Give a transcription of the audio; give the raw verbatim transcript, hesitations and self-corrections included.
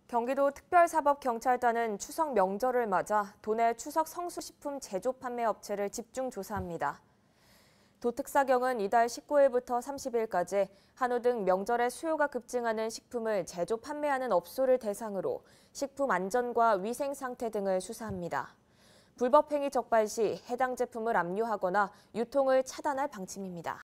경기도 특별사법경찰단은 추석 명절을 맞아 도내 추석 성수식품 제조 판매 업체를 집중 조사합니다. 도특사경은 이달 십구 일부터 삼십 일까지 한우 등 명절에 수요가 급증하는 식품을 제조 판매하는 업소를 대상으로 식품 안전과 위생 상태 등을 수사합니다. 불법 행위 적발 시 해당 제품을 압류하거나 유통을 차단할 방침입니다.